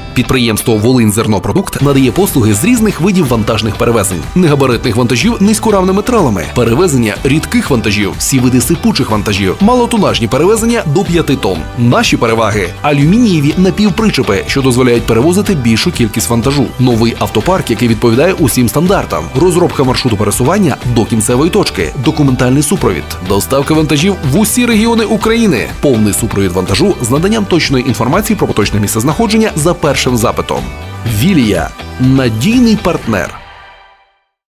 Підприємство «Волиньзернопродукт» надає послуги з різних видів вантажних перевезень: негабаритних вантажів низькоравними тралами, перевезення рідких вантажів, всі види сипучих вантажів, малотонажні перевезення до 5 тонн. Наші переваги – алюмінієві напівпричепи, що дозволяють перевозити більшу кількість вантажу, новий автопарк, який відповідає усім стандартам, розробка маршруту пересування до кінцевої точки, документальний супровід, доставка вантажів в усі регіони України, повний супровід вантажу з наданням точної інформації про поточне місцезнаходження за першим запитом. Вілія – надійний партнер.